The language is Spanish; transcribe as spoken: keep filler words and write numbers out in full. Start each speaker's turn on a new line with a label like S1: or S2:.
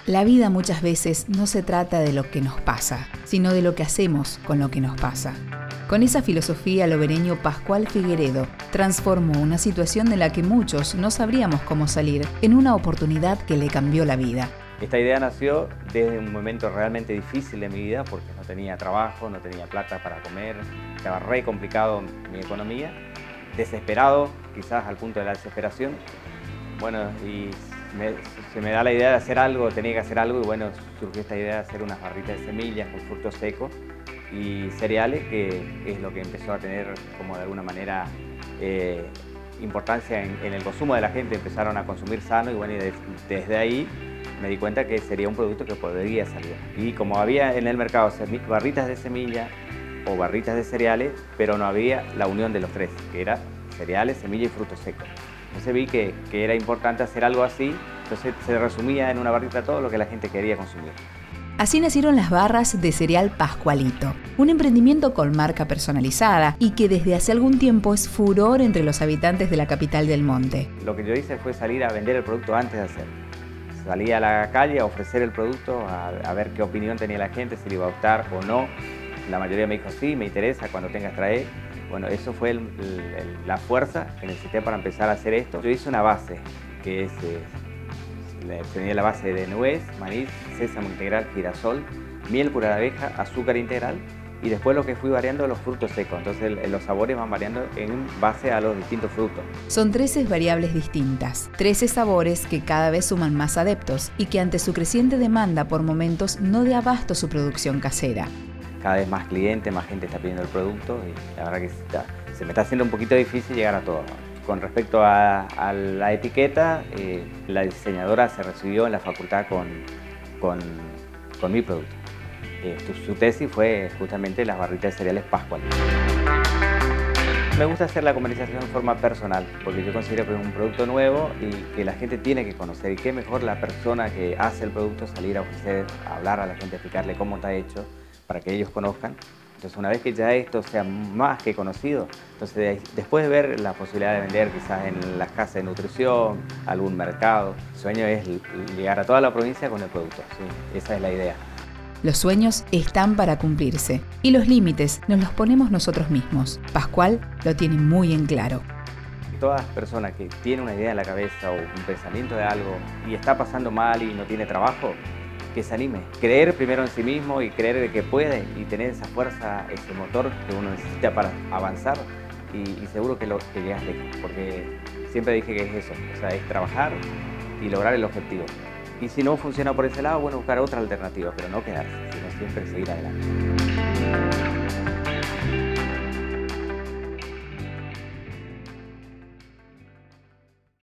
S1: La vida muchas veces no se trata de lo que nos pasa, sino de lo que hacemos con lo que nos pasa. Con esa filosofía, el obereño Pascual Figueredo transformó una situación de la que muchos no sabríamos cómo salir en una oportunidad que le cambió la vida.
S2: Esta idea nació desde un momento realmente difícil de mi vida porque no tenía trabajo, no tenía plata para comer, estaba re complicado mi economía, desesperado, quizás al punto de la desesperación. Bueno, y me, se me da la idea de hacer algo, tenía que hacer algo y bueno, surgió esta idea de hacer unas barritas de semillas con frutos secos y cereales, que es lo que empezó a tener como de alguna manera eh, importancia en, en el consumo de la gente. Empezaron a consumir sano y bueno, y de, desde ahí me di cuenta que sería un producto que podría salir. Y como había en el mercado barritas de semilla o barritas de cereales, pero no había la unión de los tres, que era cereales, semilla y frutos secos. Entonces vi que, que era importante hacer algo así, entonces se resumía en una barrita todo lo que la gente quería consumir.
S1: Así nacieron las barras de cereal Pascualito, un emprendimiento con marca personalizada y que desde hace algún tiempo es furor entre los habitantes de la capital del monte.
S2: Lo que yo hice fue salir a vender el producto antes de hacerlo. Salí a la calle a ofrecer el producto, a, a ver qué opinión tenía la gente, si le iba a gustar o no. La mayoría me dijo, sí, me interesa, cuando tengas traer. Bueno, eso fue el, el, la fuerza que necesité para empezar a hacer esto. Yo hice una base, que es, eh, tenía la base de nuez, maíz, sésamo integral, girasol, miel pura de abeja, azúcar integral y después lo que fui variando los frutos secos. Entonces el, los sabores van variando en base a los distintos frutos.
S1: Son trece variables distintas, trece sabores que cada vez suman más adeptos y que ante su creciente demanda por momentos no de abasto su producción casera.
S2: Cada vez más clientes, más gente está pidiendo el producto y la verdad que está, se me está haciendo un poquito difícil llegar a todo. Con respecto a, a la etiqueta, eh, la diseñadora se recibió en la facultad con, con, con mi producto. Eh, su tesis fue justamente las barritas de cereales Pascual. Me gusta hacer la comercialización de forma personal, porque yo considero que es un producto nuevo y que la gente tiene que conocer. Y qué mejor la persona que hace el producto salir a ofrecer, a hablar a la gente, a explicarle cómo está hecho, para que ellos conozcan. Entonces, una vez que ya esto sea más que conocido, entonces después de ver la posibilidad de vender quizás en las casas de nutrición, algún mercado, el sueño es llegar a toda la provincia con el producto. Sí, esa es la idea.
S1: Los sueños están para cumplirse y los límites nos los ponemos nosotros mismos. Pascual lo tiene muy en claro.
S2: Todas las personas que tienen una idea en la cabeza o un pensamiento de algo y está pasando mal y no tiene trabajo, que se anime. Creer primero en sí mismo y creer de que puede y tener esa fuerza, ese motor que uno necesita para avanzar y, y seguro que, lo, que llegas lejos, porque siempre dije que es eso, o sea, es trabajar y lograr el objetivo. Y si no funciona por ese lado, bueno, buscar otra alternativa, pero no quedarse, sino siempre seguir adelante.